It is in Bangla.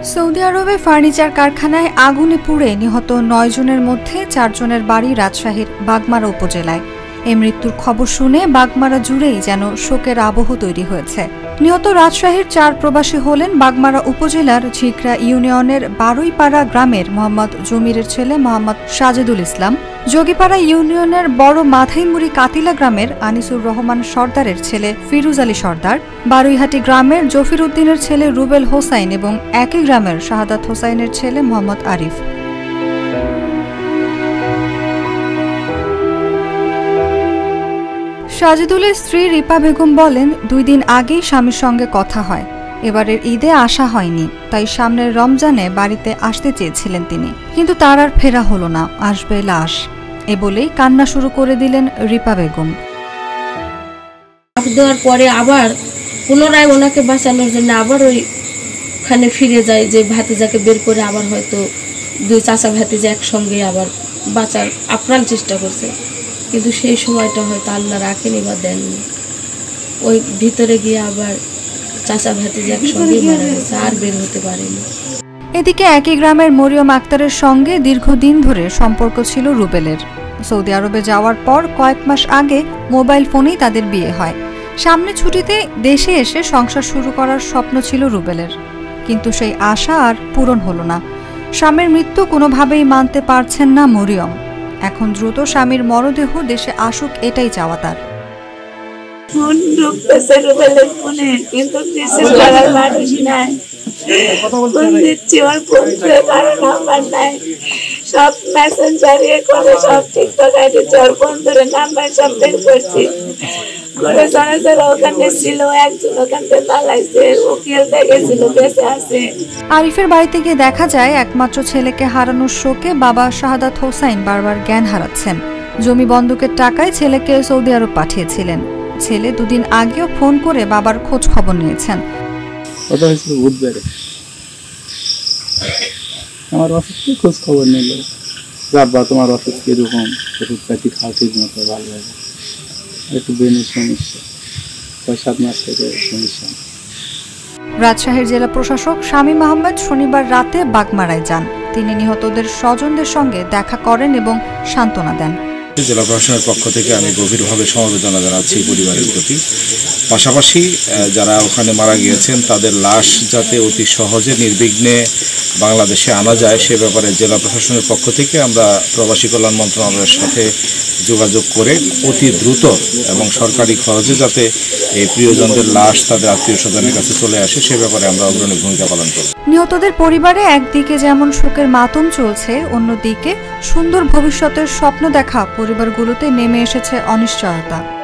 সৌদি আরবে ফার্নিচার কারখানায় আগুনে পুড়ে নিহত ৯ জনের মধ্যে ৪ জনের বাড়ি রাজশাহীর বাগমারা উপজেলায়। এই মৃত্যুর খবর শুনে বাগমারা জুড়েই যেন শোকের আবহ তৈরি হয়েছে। নিহত রাজশাহীর ৪ প্রবাসী হলেন বাগমারা উপজেলার ঝিকরা ইউনিয়নের বারুইপাড়া গ্রামের মোহাম্মদ জমিরের ছেলে মোহাম্মদ সাজেদুল ইসলাম, যোগীপাড়া ইউনিয়নের বড় মাথাইমুড়ি কাতিলা গ্রামের আনিসুর রহমান সর্দারের ছেলে ফিরুজ আলী সর্দার, বারুইহাটি গ্রামের জফির উদ্দিনের ছেলে রুবেল হোসাইন এবং একই গ্রামের শাহাদাত হোসাইনের ছেলে মোহাম্মদ আরিফ। সাজেদুলের স্ত্রী রিপা বেগম বলেন, 2 দিন আগেই স্বামীর সঙ্গে কথা হয়। এবারের ঈদে আসা হয়নি, তাই সামনের রমজানে বাড়িতে আসতে চেয়েছিলেন তিনি, কিন্তু তার আর ফেরা হলো না, আসবে লাশ। এ বলেই কান্না শুরু করে দিলেন রিপা বেগম। দেওয়ার পরে আবার পুনরায় ওনাকে বাঁচানোর জন্য আবার ওইখানে ফিরে যায়, যে ভাতিজাকে বের করে আবার হয়তো 2 চাচা ভাতিজা একসঙ্গে আবার বাঁচার আপ্রাণ চেষ্টা করছে, কিন্তু সেই সময়টা হয়তো আল্লাহ রাখেনি বা দেননি। ওই ভিতরে গিয়ে আবার চাচা ভাতিজা একসঙ্গেই মারা গেছে, আর বের হতে পারেনি। এদিকে একই গ্রামের মরিয়ম আক্তারের সঙ্গে দীর্ঘদিন ধরে সম্পর্ক ছিল রুবেলের। সৌদি আরবে যাওয়ার পর কয়েক মাস আগে মোবাইল ফোনেই তাদের বিয়ে হয়। সামনে ছুটিতে দেশে এসে সংসার শুরু করার স্বপ্ন ছিল রুবেলের, কিন্তু সেই আশা আর পূরণ হলো না। স্বামীর মৃত্যু কোনোভাবেই মানতে পারছেন না মরিয়ম। এখন দ্রুত স্বামীর মরদেহ দেশে আসুক, এটাই চাওয়া তার। সব মেসেঞ্জারে করে সব টিকটক আইডি চর বন্ধুরে নাম্বার সব বের করছি। আরিফের বাড়িতে গিয়ে দেখা যায় একমাত্র ছেলেকে হারানোর শোকে বাবা শাহাদাত হোসাইন বারবার জ্ঞান হারাচ্ছেন। জমি বন্ধকের টাকায় ছেলেকে সৌদি আরব পাঠিয়েছিলেন। ছেলে 2 দিন আগেও ফোন করে বাবার খোঁজ খবর নিয়েছেন। আমার অসুস্থ খোঁজ খবর নিল, বাবা তোমার অসুস্থ কিরকম, ওষুধ পাতি খাওয়া ঠিক মতো ভালো হবে, একটু ব্রেনের সমস্যা, 6-7 মাস থেকে সমস্যা। রাজশাহীর জেলা প্রশাসক শামীম আহমেদ শনিবার রাতে বাগমারায় যান। তিনি নিহতদের স্বজনদের সঙ্গে দেখা করেন এবং সান্ত্বনা দেন। জেলা প্রশাসনের পক্ষ থেকে আমি গভীরভাবে সমবেদনা জানাচ্ছি পরিবারের প্রতি। পাশাপাশি যারা ওখানে মারা গিয়েছেন তাদের লাশ যাতে অতি সহজে নির্বিঘ্নে বাংলাদেশে আনা যায় সে ব্যাপারে জেলা প্রশাসনের পক্ষ থেকে আমরা প্রবাসী কল্যাণ মন্ত্রণালয়ের সাথে যোগাযোগ করে অতি দ্রুত এবং সরকারি খরচে যাতে এই প্রিয়জনদের লাশ তাদের আত্মীয় স্বজনের কাছে চলে আসে সে ব্যাপারে আমরা অগ্রণী ভূমিকা পালন করব। নিহতদের পরিবারে একদিকে যেমন শোকের মাতম চলছে, অন্যদিকে সুন্দর ভবিষ্যতের স্বপ্ন দেখা পরিবারগুলোতে নেমে এসেছে অনিশ্চয়তা।